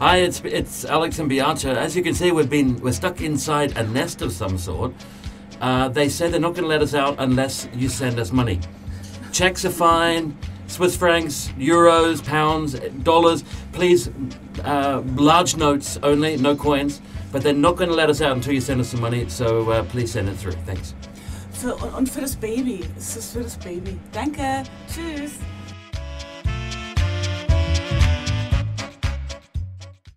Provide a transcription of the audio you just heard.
Hi, it's Alex and Bianca. As you can see, we're stuck inside a nest of some sort. They say they're not going to let us out unless you send us money. Checks are fine. Swiss francs, euros, pounds, dollars. Please, large notes only, no coins. But they're not going to let us out until you send us some money. So please send it through. Thanks. Und für das Baby. Es ist für das Baby. Danke. Tschüss.